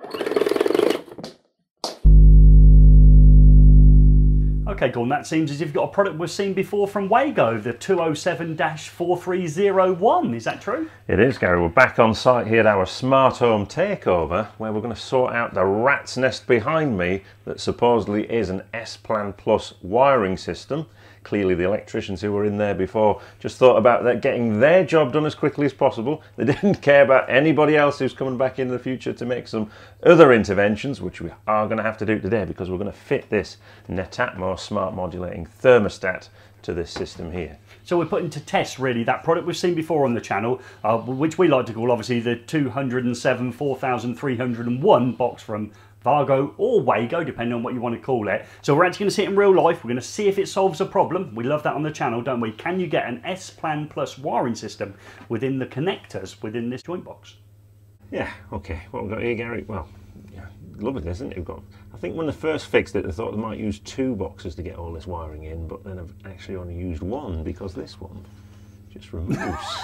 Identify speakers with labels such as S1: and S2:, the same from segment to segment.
S1: Okay, Gordon, that seems as if you've got a product we've seen before from WAGO, the 207-4301. Is that true?
S2: It is, Gary. We're back on site here at our smart home takeover, where we're going to sort out the rat's nest behind me that supposedly is an S-Plan Plus wiring system. Clearly the electricians who were in there before just thought about that, getting their job done as quickly as possible. They didn't care about anybody else who's coming back in the future to make some other interventions, which we are going to have to do today, because we're going to fit this Netatmo Smart Modulating Thermostat to this system here.
S1: So we're putting to test really that product we've seen before on the channel, which we like to call obviously the 207 4301 box from WAGO or WAGO, depending on what you want to call it. So we're actually going to see it in real life. We're going to see if it solves a problem. We love that on the channel, don't we? Can you get an S-Plan Plus wiring system within the connectors within this joint box?
S2: Yeah, okay. What we've got here, Gary? Well, yeah, lovely, isn't it? We've got, I think when they first fixed it, they thought they might use 2 boxes to get all this wiring in, but then I've actually only used 1 because this one just removes.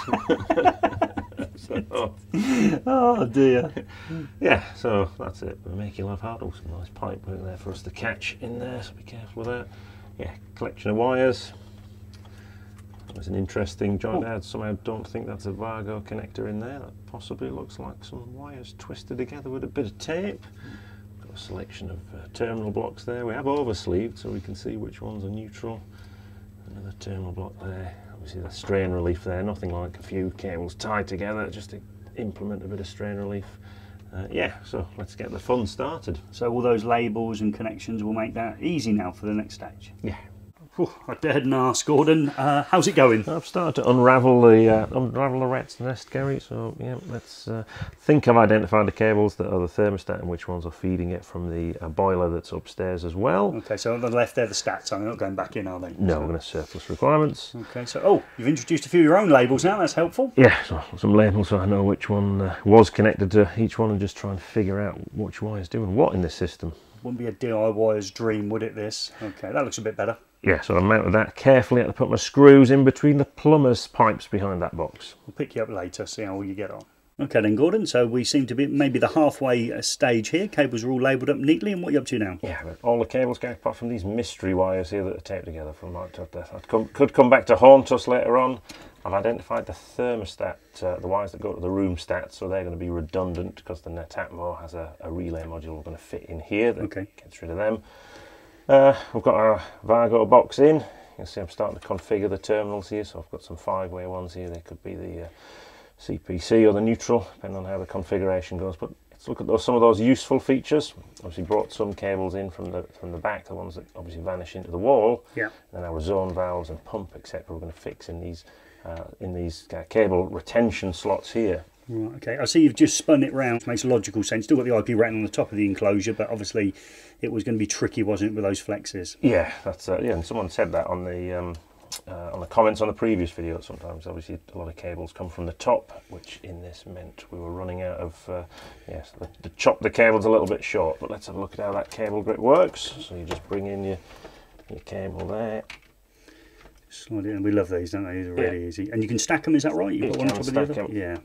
S2: So,
S1: oh dear.
S2: Yeah, so that's it. We're making love hard. Oh, some nice pipe work there for us to catch in there, so be careful with that. Yeah, collection of wires. There's an interesting joint there. Somehow don't think that's a WAGO connector in there. That possibly looks like some wires twisted together with a bit of tape. Got a selection of terminal blocks there. We have oversleeved so we can see which ones are neutral. Another terminal block there. Obviously the strain relief there, nothing like a few cables tied together just to implement a bit of strain relief. Yeah, so let's get the fun started.
S1: So all those labels and connections will make that easy now for the next stage.
S2: Yeah.
S1: Whew, I dared and ask, Gordon. How's it going?
S2: I've started to unravel the rat's nest, Gary. So yeah, let's think I've identified the cables that are the thermostat and which ones are feeding it from the boiler that's upstairs as well.
S1: Okay, so on the left there, the stats. I'm not going back in, are they?
S2: No, we're going to surplus requirements.
S1: Okay, so oh, you've introduced a few of your own labels now. That's helpful.
S2: Yeah, so some labels so I know which one was connected to each one and just try and figure out which wire's doing what in this system.
S1: Wouldn't be a DIYer's dream, would it? This. Okay, that looks a bit better.
S2: Yeah, so I mounted that carefully. I had to put my screws in between the plumber's pipes behind that box.
S1: We'll pick you up later, see how you get on. Okay then, Gordon, so we seem to be maybe the halfway stage here. Cables are all labelled up neatly, and what are you up to now?
S2: Yeah, all the cables go apart from these mystery wires here that are taped together from right to death. Could come back to haunt us later on. I've identified the thermostat, the wires that go to the room stat, so they're going to be redundant because the Netatmo has a relay module we're going to fit in here that gets rid of them. We've got our WAGO box in. You can see I'm starting to configure the terminals here, so I've got some 5-way ones here. They could be the CPC or the neutral, depending on how the configuration goes. But let's look at some of those useful features. Obviously brought some cables in from the back, the ones that obviously vanish into the wall. Yeah. And our zone valves and pump, etc. we're going to fix in these cable retention slots here.
S1: Right, okay, I see you've just spun it round, which makes logical sense. Still got the IP rating on the top of the enclosure, but obviously it was going to be tricky, wasn't it, with those flexes?
S2: Yeah, that's yeah. And someone said that on the comments on the previous video. Sometimes, obviously, a lot of cables come from the top, which in this meant we were running out of. Yes, to chop the cables a little bit short. But let's have a look at how that cable grip works. So you just bring in your cable there.
S1: Slide it in. We love these, don't they? These are really easy. And you can stack them. Is that right? You've got one on top of the other. Yeah.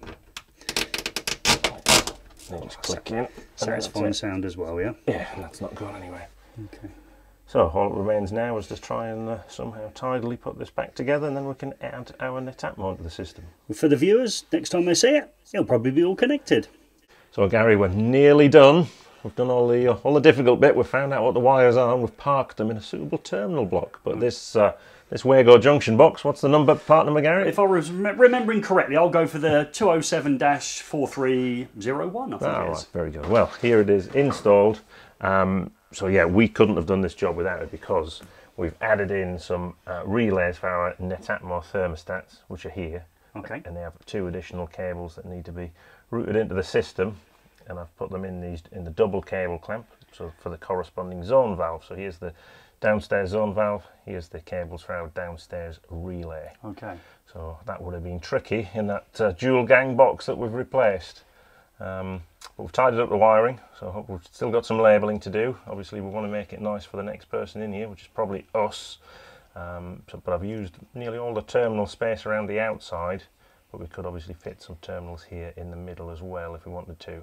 S2: They just click in.
S1: Satisfying sound as well, yeah?
S2: Yeah, and that's not going anywhere.
S1: Okay.
S2: So all that remains now is to try and somehow tidily put this back together, and then we can add our Netatmo to the system.
S1: For the viewers, next time they see it, it'll probably be all connected.
S2: So Gary, we're nearly done. We've done all the difficult bit. We've found out what the wires are, and we've parked them in a suitable terminal block. But this WAGO Junction Box, what's the part number, Gary?
S1: If I was remembering correctly, I'll go for the 207-4301, I think it is.
S2: Very good. Well, here it is installed. So yeah, we couldn't have done this job without it because we've added in some relays for our Netatmo thermostats, which are here.
S1: Okay. And
S2: they have 2 additional cables that need to be routed into the system. And I've put them in the double cable clamp, so for the corresponding zone valve. So here's the downstairs zone valve, here's the cables for our downstairs relay.
S1: Okay.
S2: So that would have been tricky in that dual gang box that we've replaced. But we've tidied up the wiring, so we've still got some labelling to do. Obviously we want to make it nice for the next person in here, which is probably us. But I've used nearly all the terminal space around the outside, but we could obviously fit some terminals here in the middle as well if we wanted to.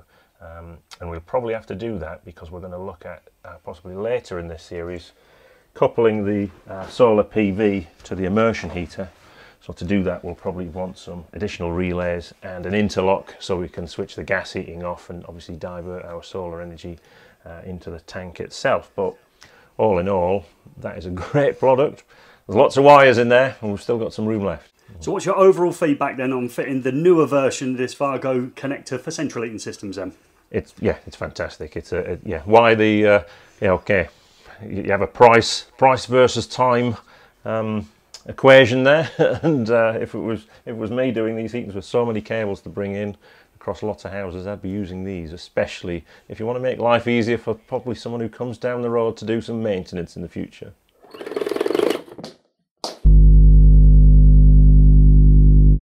S2: and we'll probably have to do that because we're going to look at possibly later in this series coupling the solar PV to the immersion heater. So to do that we'll probably want some additional relays and an interlock so we can switch the gas heating off and obviously divert our solar energy into the tank itself. But all in all, that is a great product. There's lots of wires in there and we've still got some room left.
S1: So what's your overall feedback then on fitting the newer version of this WAGO connector for central heating systems then?
S2: It's fantastic. It's why the okay, you have a price versus time equation there, and if it was me doing these heatings with so many cables to bring in across lots of houses, I'd be using these, especially if you want to make life easier for probably someone who comes down the road to do some maintenance in the future.